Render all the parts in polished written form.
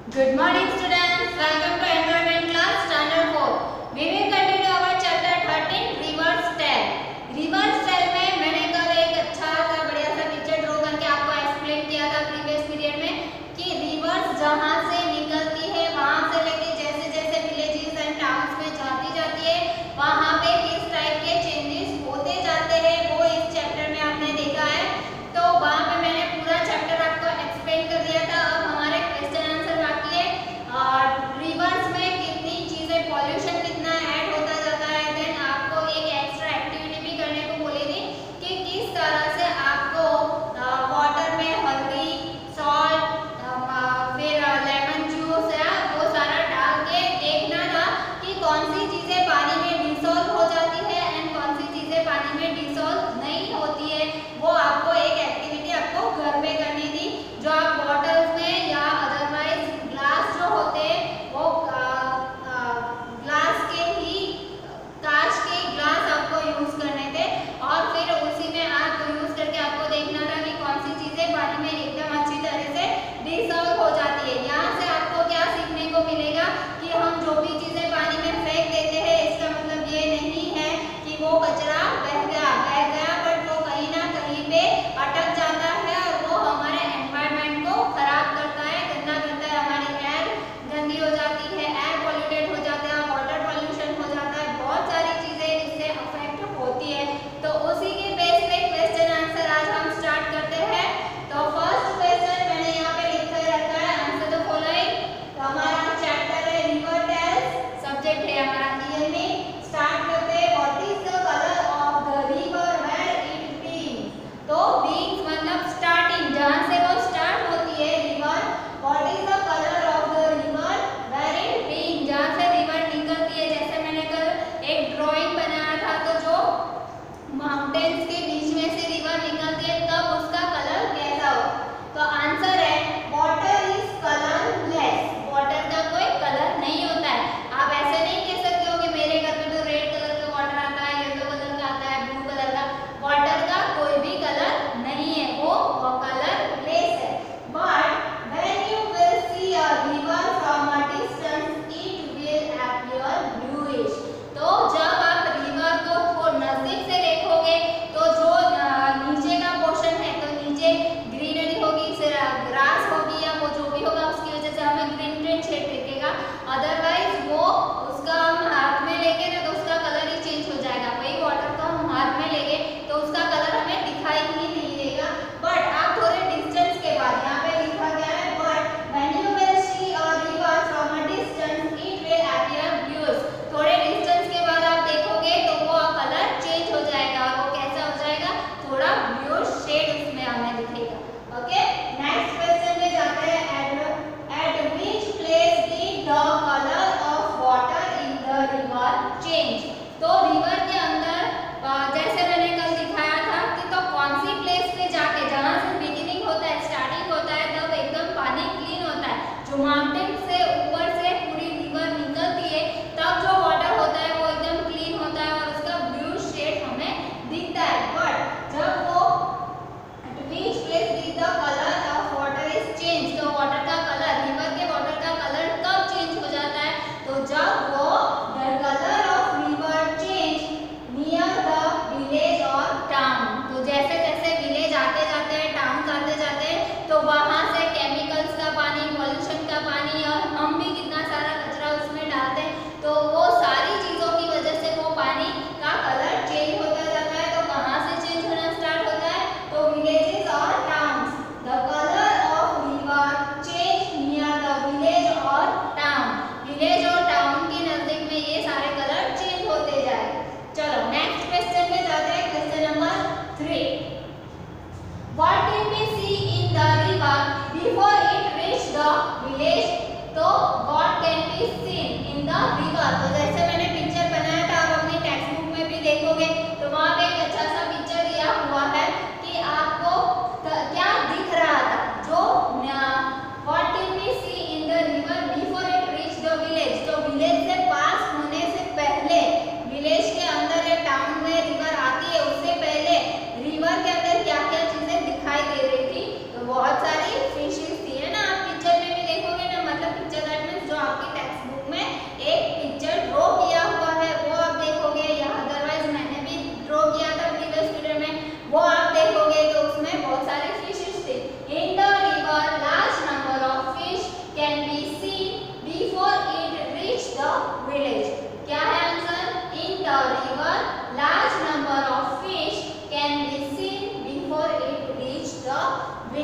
Good morning students, welcome to environment class standard 4. We will continue our chapter 13 reverse tail. Reverse tail में मैंने कल एक अच्छा सा बढ़िया सा पिक्चर ड्रॉ करके आपको एक्सप्लेन किया था प्रीवियस पीरियड में कि रिवर्स जहाँ से निकलती है वहाँ से लेके जैसे जैसे विलेजेस एंड टाउन्स में जाती है वहाँ पे किस टाइप के चेंजेस होते जाते हैं वो इस चैप्टर में आपने देखा है। तो वहाँ पे मैंने पूरा चैप्टर आपको एक्सप्लेन कर दिया था। अब हमारे क्वेश्चन आंसर बाकी है। रिवर्स में कितनी चीजें पॉल्यूशन कितना ऐड होता जाता है। देन आपको एक एक्स्ट्रा एक्टिविटी भी करने को बोली थी कि किस तरह से आपको वाटर में हल्दी, सॉल्ट, फिर लेमन जूस है वो सारा डाल के देखना था कि कौन सी चीजें पानी में डिसॉल्व हो जाती है एंड कौन सी चीजें पानी में डिसॉल्व नहीं होती है। वो आपको एक एक्टिविटी आपको घर में करनी थी जो आप बॉटल्स में या अदरवाइज ग्लास जो होते हैं वो ग्लास के ही कांच के ग्लास आपको यूज करने थे और फिर उसी में आप यूज करके आपको देखना था कि कौन सी चीजें पानी में एकदम अच्छी तरह से डिसॉल्व हो जाती है। यहाँ से आपको क्या सीखने को मिलेगा कि हम जो भी चीजें पानी में फेंक देते हैं इसका मतलब ये नहीं है कि वो कचरा बह गया बट वो कहीं ना कहीं पे अटक जाता है और वो हमारे एनवायरनमेंट को खराब करता है, गंदा करता है, हमारी एयर गंदी हो जाती है, एयर पॉल्यूटेड हो जाता है, वाटर पॉल्यूशन हो जाता है, बहुत सारी चीजें इससे अफेक्ट होती है। तो उसी के बेस पे क्वेश्चन आंसर आज हम स्टार्ट करते हैं। तो फर्स्ट क्वेश्चन मैंने यहाँ पे लिख कर रखा है, आंसर द फॉलोइंग। तो हमारा चैप्टर है रिवर टेल्स, सब्जेक्ट है हमारा ईएमई। स्टार्ट करते हैं, what is the colour of the river where it begins. तो बीन्स मतलब स्टार्टिंग, जहाँ से वो स्टार्ट होती है river. What is the colour of the river where it begins, जहाँ से रिवर निकलती है। जैसे मैंने कल एक ड्राइंग बनाया था तो जो माउंटेन्स के बीच में से रिवर निकलती है तब उसका कलर कैसा हो। तो आंसर है वाटर इज कलरलेस। वाटर का कोई कलर नहीं होता है। आप ऐसे नहीं कह सकते हो कि मेरे घर में तो रेड कलर का वाटर आता है, येलो कलर का आता है, ब्लू कलर का। वाटर का कोई भी कलर नहीं है, वो कलरलेस है। But when you will see a river from a distance it will appear bluish। तो जब आप रिवर को थोड़ा नजदीक से देखोगे तो जो नीचे का पोर्शन है तो नीचे ग्रीनरी होगी, ग्रास होगी या वो जो भी होगा उसकी वजह से हमें ग्रीन ग्रीन शेड दिखेगा। अदरवाइज वो उसका हम हाथ में लेंगे ना तो उसका कलर ही चेंज हो जाएगा। वही वाटर को हम हाथ में लेंगे तो उसका कलर हमें दिखाई ही नहीं देगा। बट आप थोड़े डिस्टेंस के बाद, यहाँ पे लिखा गया है but when you will see a river from a distance it will appear bluish। थोड़े डिस्टेंस के बाद आप देखोगे तो वो कलर चेंज हो जाएगा और वो कैसा हो जाएगा, थोड़ा ब्लूइश शेड उसमें हमें दिखेगा। ओके, नेक्स्ट क्वेश्चन में जाते हैं। At which place did the color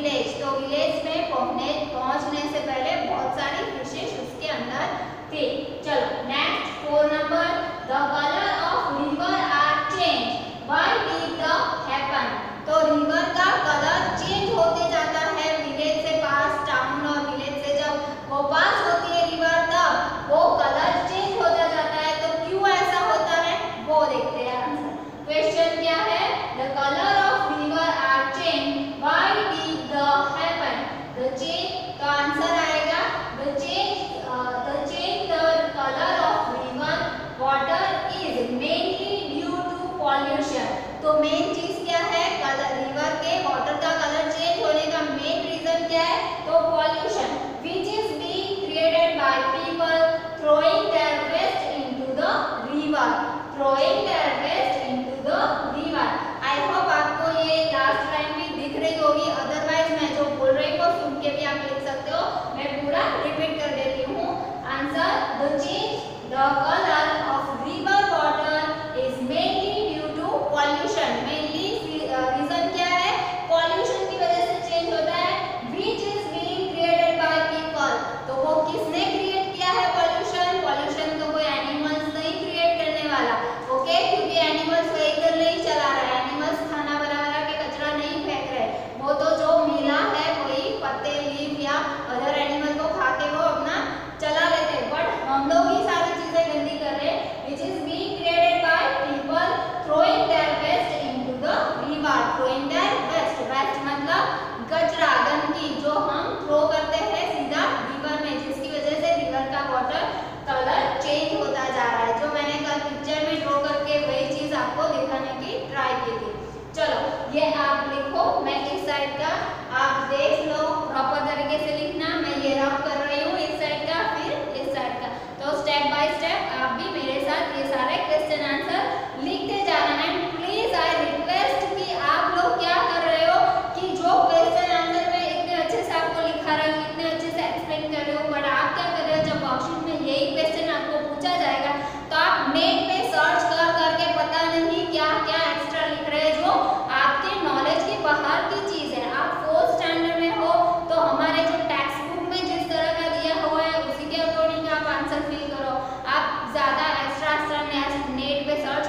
village, तो विलेज में पहुंचने से पहले बहुत सारी फिशेस उसके अंदर थी। चलो next 4 number, the colour of river are change, why did the happen. तो रिवर का कलर चेंज होते जाता है विलेज से पास, टाउन और विलेज से जब वो पास होती है रिवर तब वो कलर चेंज होता जाता है। तो क्यों ऐसा होता है वो देखते हैं आंसर। क्वेश्चन क्या है, the colour of river are change, why did the happen. The change, तो आंसर आएगा the change the colour of river water is mainly due to pollution. तो मेन चीज क्या है, कलर रिवर के वाटर का कलर चेंज होने का मेन रीजन क्या है, तो pollution, which is being created by people throwing their waste into the river, throwing their waste into the river। I hope आपको ये लास्ट लाइन भी दिख रही होगी, अदरवाइज मैं जो बोल रही हूँ सुन के भी आप लिख सकते हो, मैं पूरा रिपीट कर देती हूँ। Answer, the change the colour of river water is mainly due to pollution. Mainly reason क्या है, पॉल्यूशन की वजह से चेंज होता है। Which is being created by people, तो वो किसने क्रिएट किया है पॉल्यूशन। पॉल्यूशन तो कोई एनिमल्स नहीं क्रिएट करने वाला, ओके, क्योंकि एनिमल्स व्हीकल नहीं चला रहा है, एनिमल्स खाना बना के कचरा नहीं फेंक रहे, वो तो जो मिला है कोई पत्ते लीफ या अदर एनिमल को खा के वो अपना चला लेते हैं, बट हम लोग ही सारी चीजें गंदी कर रहे हैं। Which is being created by people throwing their waste into the river, throwing their waste, waste मतलब कचरा, गंदगी जो हम थ्रो करते हैं सीधा रिवर में, जिसकी वजह से रिवर का वाटर कलर चेंज होता जा रहा है। जो मैंने कल पिक्चर में ड्रॉ करके वही चीज आपको दिखाने की ट्राई की थी। चलो ये आप लिखो, मैं इस साइड का आप देख लो, प्रॉपर तरीके से लिखना। मैं ये रफ कर रही हूँ इस साइड का, फिर इस साइड का, तो स्टेप बाय स्टेप आप भी मेरे साथ ये सारे क्वेश्चन आंसर लिखते जाना है। प्लीज आई रिक्वेस्ट कि आप लोग क्या कर रहे हो कि जो क्वेश्चन आंसर में इतने अच्छे से आपको लिखा रही हूँ, इतने अच्छे से एक्सप्लेन कर रहे हो, बट आप क्या कर रहे हो, जब वर्कशीट में यही क्वेश्चन आपको पूछा जाएगा तो आप नेट पे सर्च कर करके पता नहीं क्या क्या एक्स्ट्रा लिख रहे हैं, जो आपके नॉलेज के बाहर की चीज है। आप 4th स्टैंडर्ड में हो तो हमारे जो टेक्स्ट बुक में जिस तरह का दिया हुआ है उसी के अकॉर्डिंग आप आंसर फिल करो। आप ज्यादा एक्स्ट्रा नेट पे search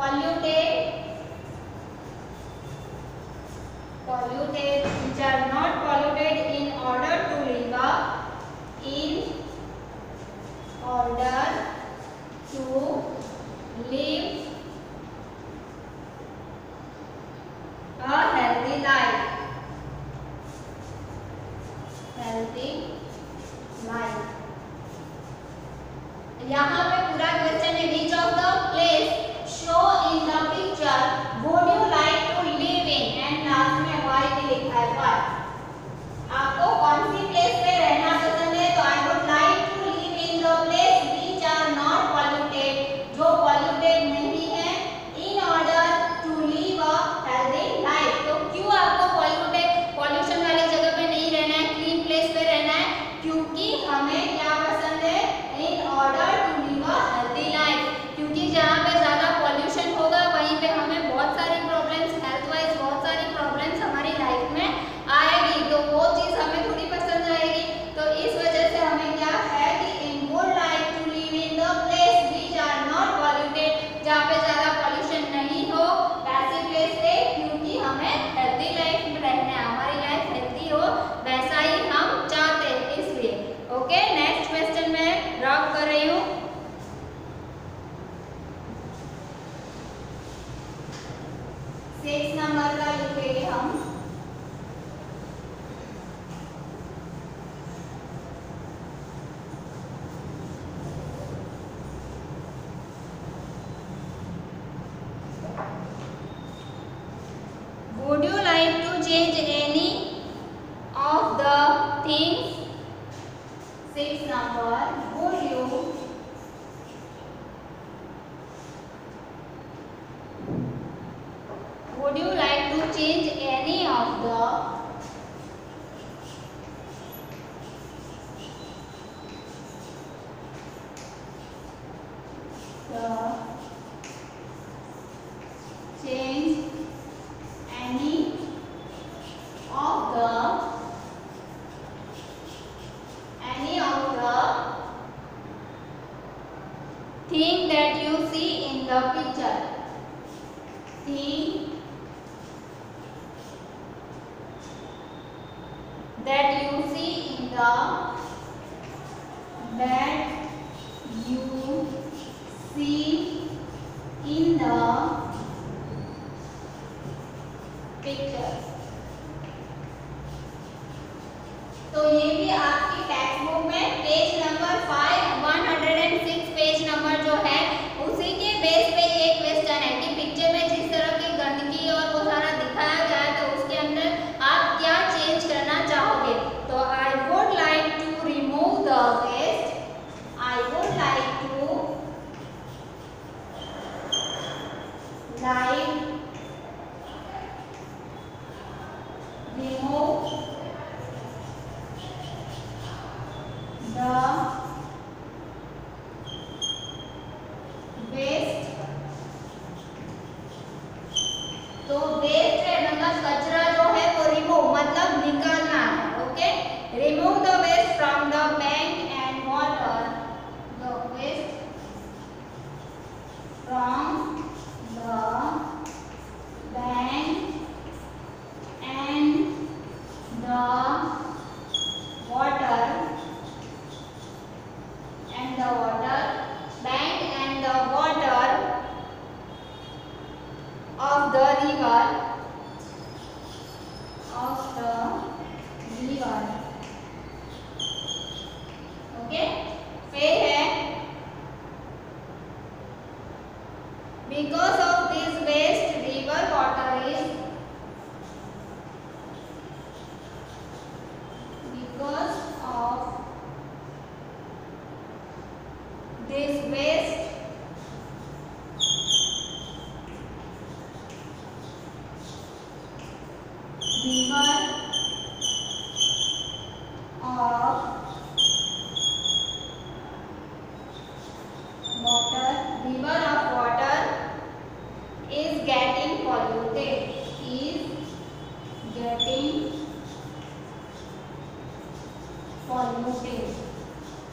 polluted which are not polluted in order to live a healthy life. यहाँ पे पूरा क्वेश्चन है which of the place show in the picture would you like to live in and last में why भी लिखा है why। आपको कौन सी प्लेस पे रहना पसंद है? तो I would like to live in the place which are not polluted, जो polluted नहीं है, in order to live a healthy life। तो क्यों आपको पॉल्यूशन वाली जगह पे नहीं रहना है, क्लीन प्लेस पे रहना है? क्योंकि हमें क्या पसंद है? in order to live a healthy life। क्योंकि जहाँ पे ज़्यादा पॉल्यूशन होगा वहीं पे हमें बहुत सारी प्रॉब्लम्स, हेल्थ वाइज बहुत सारी प्रॉब्लम्स हमारी लाइफ में आएगी, तो वो चीज़ हमें थोड़ी पसंद आएगी। तो इस वजह से हमें क्या है कि in would like to live in the place which are not polluted, जहाँ पे ज़्यादा पॉल्यूशन नहीं हो वैसी प्लेस पे, क्योंकि हमें हेल्थी लाइफ में रहना है, हमारी लाइफ हेल्थी हो वैसा ही हम चाहते हैं, इसलिए। ओके, नेक्स्ट क्वेश्चन में ड्रॉप कर रही हूँ। 6 नंबर का लिखेंगे हम। Would you like to change any of the things? 6 number, would you like to change any of the change any of the thing that you see in the picture? Thing that you see in the picture। तो ये भी आपकी text book में page number 106 page number जो है उसी के base पे ये क्वेश्चन है कि पिक्चर में जिस तरह की गंदगी और वो सारा दिखाया गया है, तो उसके अंदर आप क्या चेंज करना चाहोगे? तो I would like to remove the waste, I would like to remove the waste। तो वेस्ट है मतलब कचरा जो है वो रिमूव मतलब निकालना है। Okay, remove the waste from the bank and water, the waste from the bank and the water bank and the water of the river okay, फिर है because of this waste river water is because of this waste river of water is getting polluted,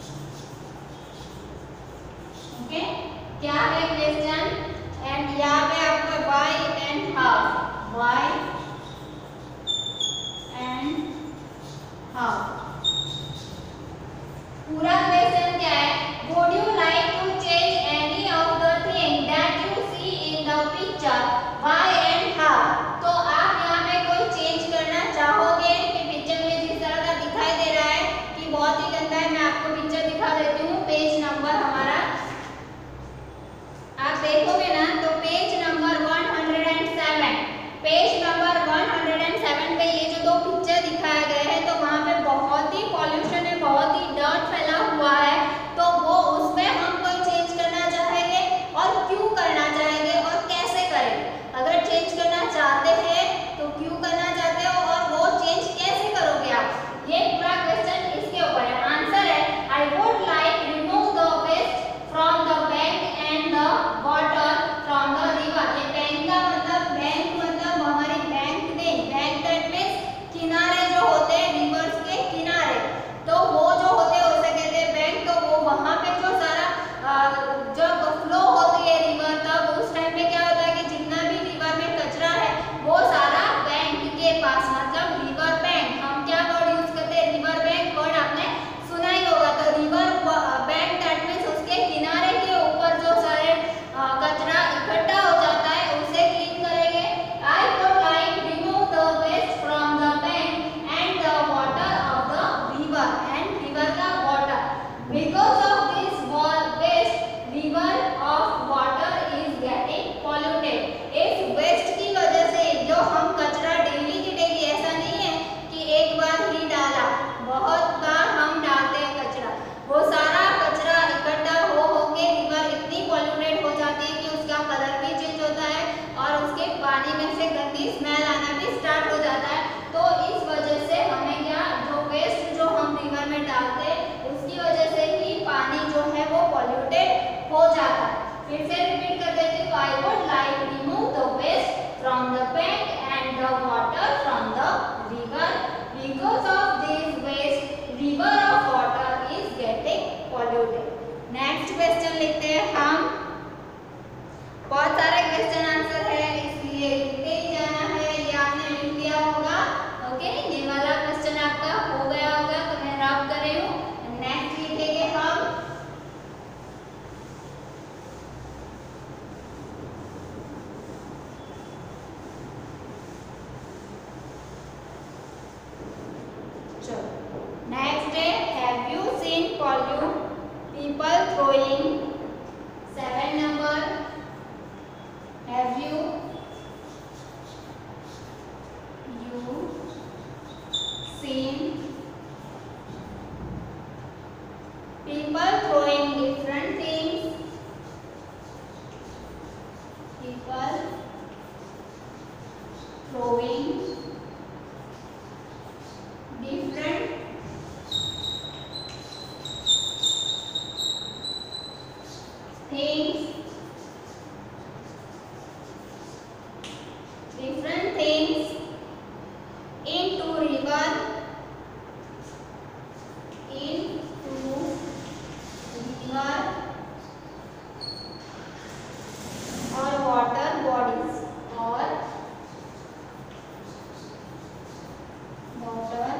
okay, क्या है question? And यहाँ गंदी smell आना भी start हो जाता है। तो इस वजह से हमें क्या, जो वेस्ट जो हम रिवर में डालते हैं उसकी वजह से ही पानी जो है वो पॉल्यूटेड हो जाता है। फिर से रिपीट कर देती हूँ, I would like remove the waste from the paint and the water from the river, because of this waste river of water is getting polluted. Next question लिखते हैं हम। बहुत सारे क्वेश्चन आंसर है इसलिए लिखते ही जाना है, ये आपने लिख लिया होगा। ओके, ये वाला क्वेश्चन आपका हो गया होगा तो मैं रब कर रही हूँ। नेक्स्ट लिखेंगे हम, चलो नेक्स्ट है, have you seen people throwing, 7 number, have you seen people throwing different things, people throwing different things, into river, or water bodies, or water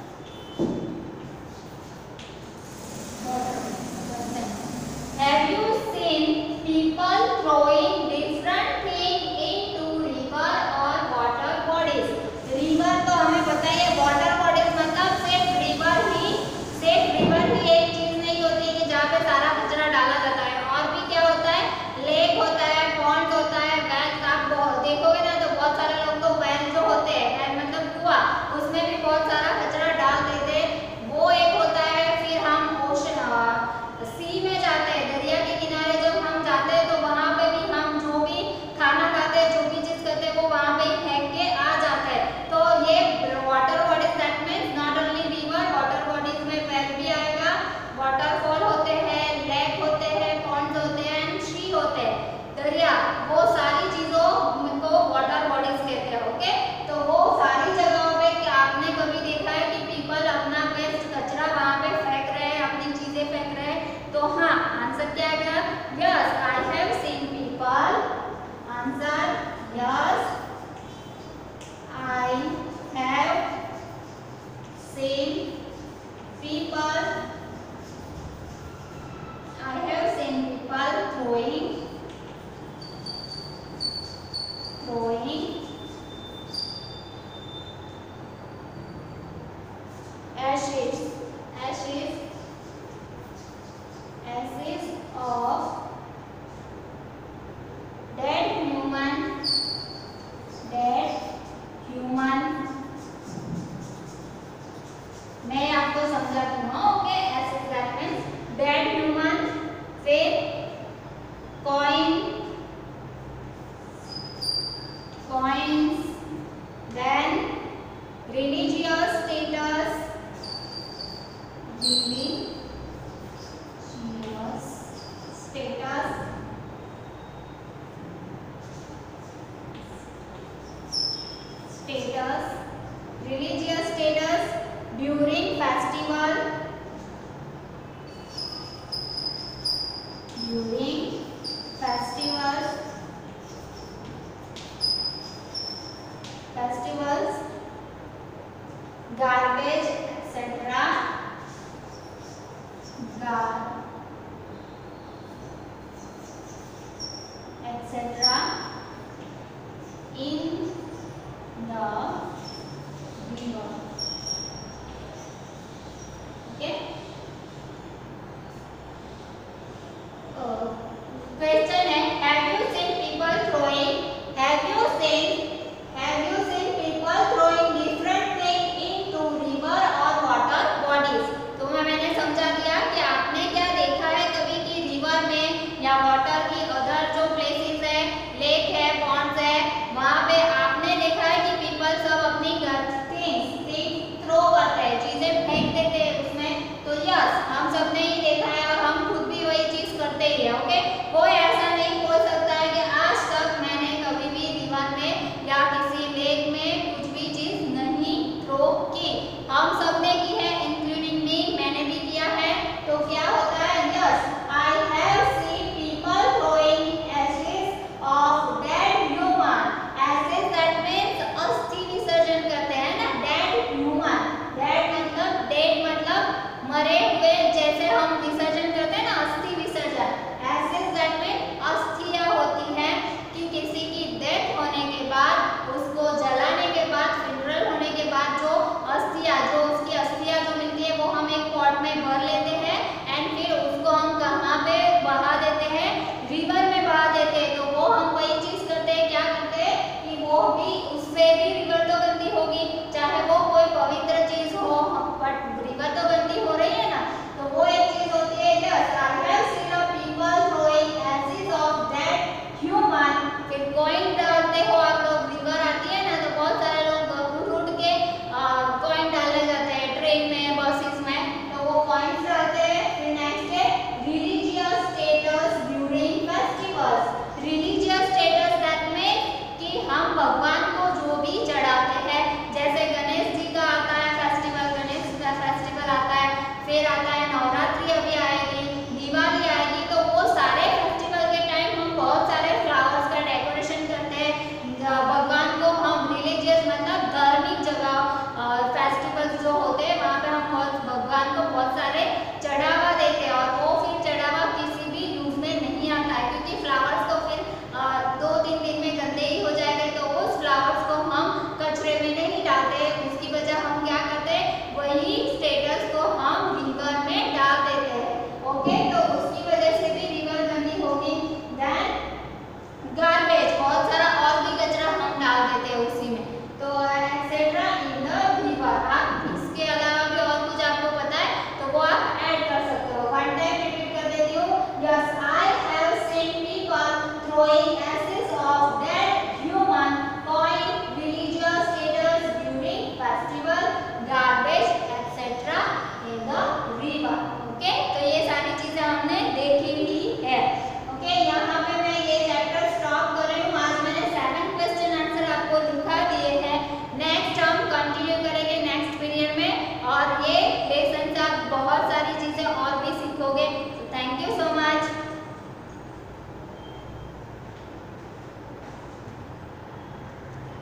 have you seen people throwing different things into river or water bodies? River तो हमें पता है, water bodies मतलब सिर्फ river ही एक चीज नहीं होती कि जहाँ पे सारा कचरा डाला जाता है, और भी क्या होता है, लेक होता है, पॉन्ड होता है, वेल। आप देखोगे ना तो बहुत सारे लोग तो वेल जो होते हैं, वेल मतलब कुआं, उसमें भी बहुत सारा कचरा डाल देते हैं, वो एक होता है। फिर हम ओशन सी में जाते हैं, दरिया के किनारे जब हम जाते हैं तो वहाँ पे भी हम जो भी खाना खाते हैं, जो भी चीज करते हैं वो वहाँ पे ही फेंक के आ जाते हैं। तो ये water bodies, that means not only river, water bodies में वेल भी आएगा, वाटरफॉल होते हैं, लेक होते हैं, पॉन्ड्स होते हैं एंड सी होते हैं, दरिया, वो सारी चीजों को वाटर बॉडीज कहते हैं। ओके, तो वो सारी जगहों पे क्या आपने कभी देखा है कि पीपल अपना वेस्ट कचरा वहाँ पे फेंक रहे हैं, अपनी चीजें फेंक रहे हैं? तो हाँ, आंसर क्या आएगा? Yes, I have seen people. Answer yes, I have seen people. I have seen people throwing ashes of dead human. मैं आपको समझाती हूँ। ओके, एसेट दैट मीन्स डेड ह्यूमन, फिर coins, then religious status, religious status during festival, festivals, garbage, etc.